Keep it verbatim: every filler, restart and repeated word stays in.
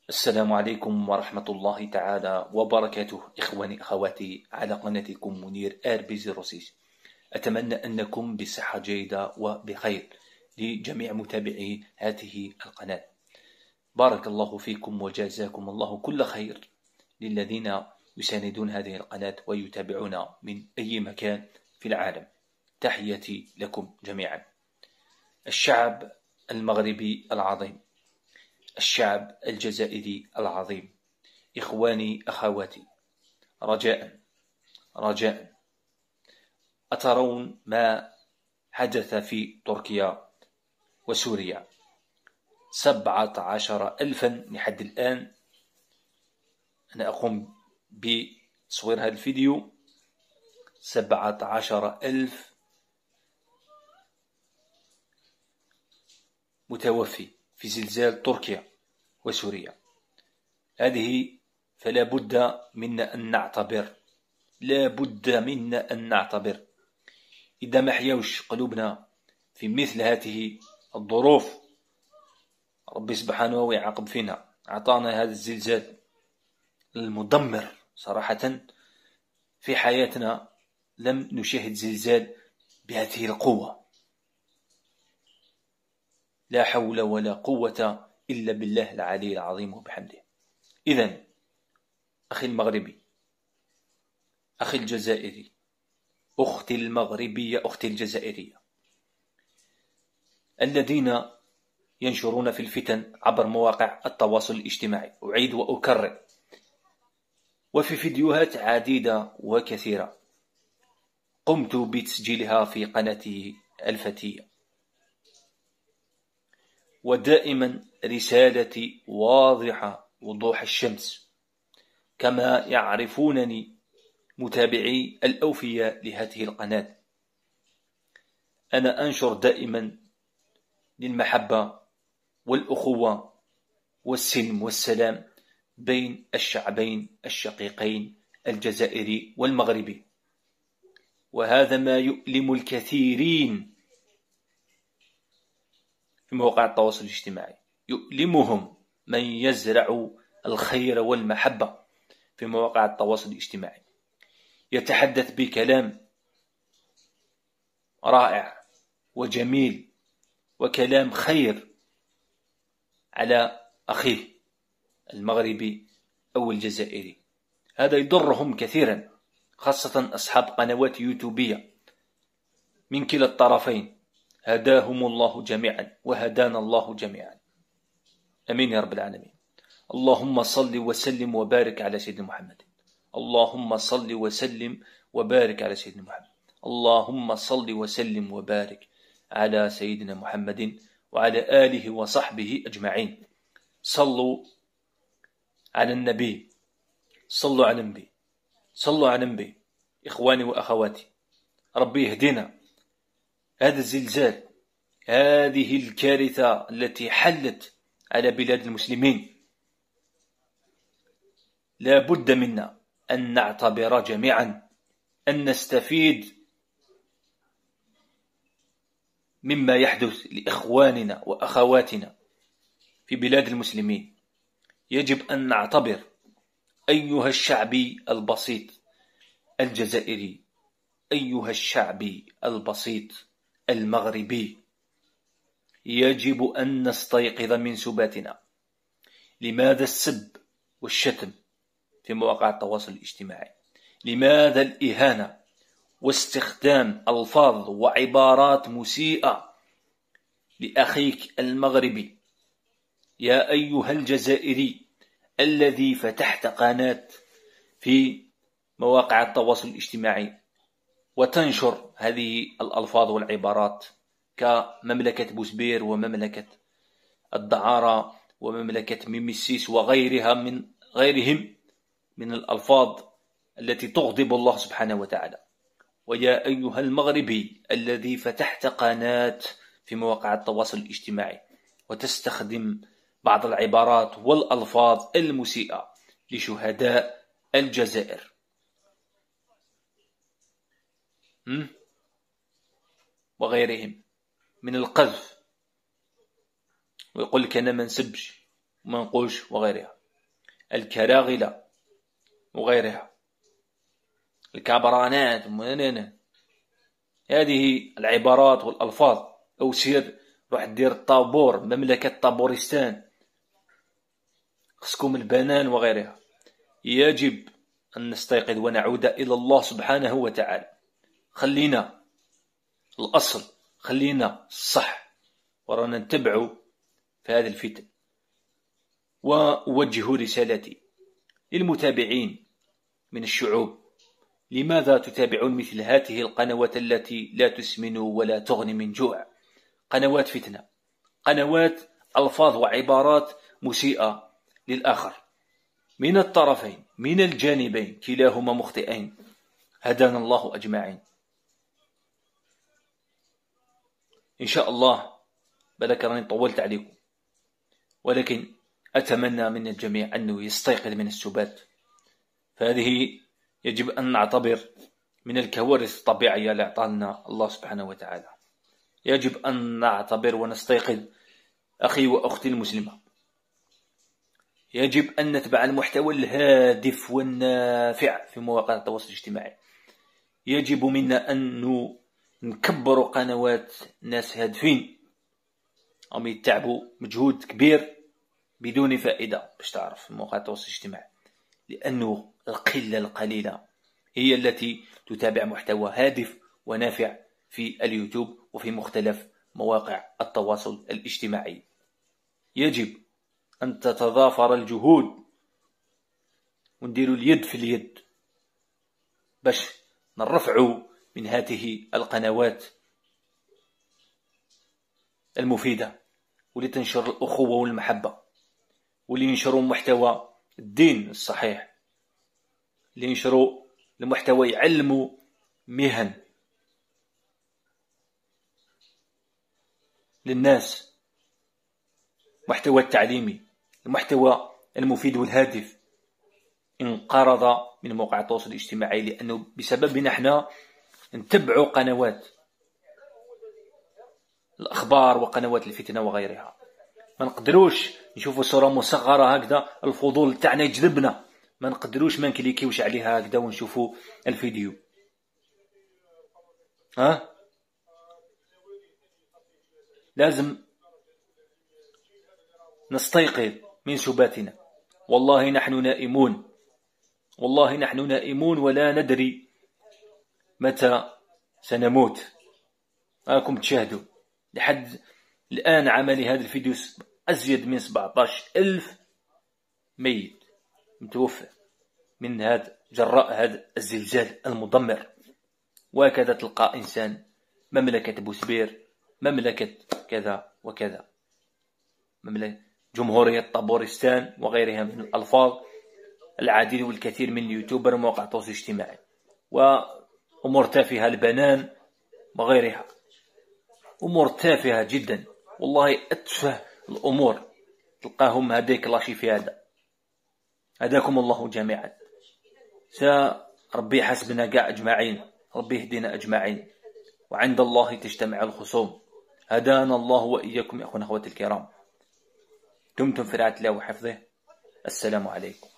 السلام عليكم ورحمة الله تعالى وبركاته. إخواني أخواتي على قناتكم منير آر بي زيرو ستة. أتمنى أنكم بصحة جيدة وبخير لجميع متابعي هذه القناة. بارك الله فيكم وجزاكم الله كل خير للذين يساندون هذه القناة ويتابعون من أي مكان في العالم. تحياتي لكم جميعا. الشعب المغربي العظيم، الشعب الجزائري العظيم، إخواني أخواتي، رجاء رجاء أترون ما حدث في تركيا وسوريا؟ سبعة عشر ألفا لحد الآن. أنا أقوم بتصوير هذا الفيديو. سبعة عشر ألف متوفي في زلزال تركيا وسوريا. هذه فلا بد منا أن نعتبر، لا بد منا أن نعتبر. إذا ما حيوش قلوبنا في مثل هذه الظروف، ربي سبحانه ويعاقب فينا. أعطانا هذا الزلزال المدمر صراحة. في حياتنا لم نشاهد زلزال بهذه القوة. لا حول ولا قوة إلا بالله العلي العظيم وبحمده. إذن أخي المغربي، أخي الجزائري، أختي المغربية، أختي الجزائرية، الذين ينشرون في الفتن عبر مواقع التواصل الاجتماعي، أعيد وأكرر، وفي فيديوهات عديدة وكثيرة قمت بتسجيلها في قناتي الفتية، ودائما رسالتي واضحة وضوح الشمس، كما يعرفونني متابعي الأوفياء لهذه القناة. أنا أنشر دائما للمحبة والأخوة والسلم والسلام بين الشعبين الشقيقين الجزائري والمغربي، وهذا ما يؤلم الكثيرين في مواقع التواصل الاجتماعي. يؤلمهم من يزرع الخير والمحبة في مواقع التواصل الاجتماعي، يتحدث بكلام رائع وجميل وكلام خير على أخيه المغربي أو الجزائري. هذا يضرهم كثيرا، خاصة أصحاب قنوات يوتيوبية من كلا الطرفين. هداهم الله جميعا وهدانا الله جميعا، أمين يا رب العالمين. اللهم صل وسلم وبارك على سيدنا محمد. اللهم صل وسلم وبارك على سيدنا محمد. اللهم صل وسلم وبارك على سيدنا محمد وعلى آله وصحبه أجمعين. صلوا على النبي، صلوا على النبي، صلوا على النبي. إخواني وأخواتي، ربي يهدينا. هذا الزلزال، هذه الكارثة التي حلت على بلاد المسلمين، لا بد منا أن نعتبر جميعا، أن نستفيد مما يحدث لإخواننا وأخواتنا في بلاد المسلمين. يجب أن نعتبر أيها الشعبي البسيط الجزائري، أيها الشعبي البسيط المغربي، يجب أن نستيقظ من سباتنا. لماذا السب والشتم في مواقع التواصل الاجتماعي؟ لماذا الإهانة واستخدام ألفاظ وعبارات مسيئة لأخيك المغربي؟ يا أيها الجزائري الذي فتحت قناة في مواقع التواصل الاجتماعي وتنشر هذه الألفاظ والعبارات كمملكة بوسبير ومملكة الدعارة ومملكة ميميسيس وغيرها من غيرهم من الألفاظ التي تغضب الله سبحانه وتعالى. ويا أيها المغربي الذي فتحت قناة في مواقع التواصل الاجتماعي وتستخدم بعض العبارات والألفاظ المسيئة لشهداء الجزائر، وغيرهم من القذف، ويقول لك أنا ما نسبش وما نقولش وغيرها. الكراغلة وغيرها، الكابرانات، هذه العبارات والألفاظ. أو سير روح دير الطابور، مملكة طابورستان، خصكم البنان وغيرها. يجب أن نستيقظ ونعود إلى الله سبحانه وتعالى. خلينا الأصل، خلينا الصح، ورانا نتبعوا في هذه الفتن. وأوجه رسالتي للمتابعين من الشعوب: لماذا تتابعون مثل هذه القنوات التي لا تسمن ولا تغني من جوع؟ قنوات فتنة، قنوات ألفاظ وعبارات مسيئة للآخر، من الطرفين، من الجانبين، كلاهما مخطئين. هدانا الله أجمعين. إن شاء الله بلك راني طولت عليكم، ولكن أتمنى من الجميع أنه يستيقظ من السبات. فهذه يجب أن نعتبر من الكوارث الطبيعية اللي أعطانا الله سبحانه وتعالى. يجب أن نعتبر ونستيقظ أخي وأختي المسلمة. يجب أن نتبع المحتوى الهادف والنافع في مواقع التواصل الاجتماعي. يجب منا أن نكبر قنوات ناس هادفين هم يتعبوا مجهود كبير بدون فائدة باش تعرف في مواقع التواصل الاجتماعي، لأنه القلة القليلة هي التي تتابع محتوى هادف ونافع في اليوتيوب وفي مختلف مواقع التواصل الاجتماعي. يجب أن تتضافر الجهود ونديروا اليد في اليد باش نرفعوا من هذه القنوات المفيدة، واللي تنشر الأخوة والمحبة، واللي ينشروا محتوى الدين الصحيح، اللي ينشروا المحتوى يعلموا مهن للناس، محتوى التعليمي، المحتوى المفيد والهادف انقرض من مواقع التواصل الاجتماعي، لأنه بسببنا احنا نتبعوا قنوات الأخبار وقنوات الفتنة وغيرها. ما نقدروش نشوفوا صورة مصغرة هكذا، الفضول تاعنا يجذبنا، ما نقدروش ما نكليكيوش عليها هكذا ونشوفوا الفيديو. ها لازم نستيقظ من سباتنا. والله نحن نائمون، والله نحن نائمون ولا ندري متى سنموت. راكم تشاهدوا لحد الآن عملي هذا الفيديو أزيد من سبعطاش ألف ميت متوفى من هذا جراء هذا الزلزال المدمر. وهكذا تلقى إنسان مملكة بوسبير، مملكة كذا وكذا، مملكة جمهورية طابورستان وغيرها من الألفاظ، العديد والكثير من اليوتيوبر ومواقع التواصل الاجتماعي، وأمور تافهة البنان وغيرها، أمور تافهة جدا، والله أتفه الأمور تلقاهم هديك لاشي في هذا. هداكم الله جميعا. ربي حسبنا كاع أجمعين، ربي يهدينا أجمعين، وعند الله تجتمع الخصوم. هدانا الله وإياكم يا أخونا أخواتي الكرام. دمتم في رعاية الله وحفظه. السلام عليكم.